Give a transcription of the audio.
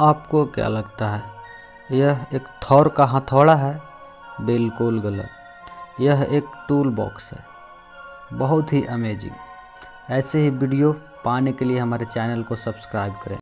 आपको क्या लगता है, यह एक थॉर का हथौड़ा है? बिल्कुल गलत। यह एक टूल बॉक्स है। बहुत ही अमेजिंग। ऐसे ही वीडियो पाने के लिए हमारे चैनल को सब्सक्राइब करें।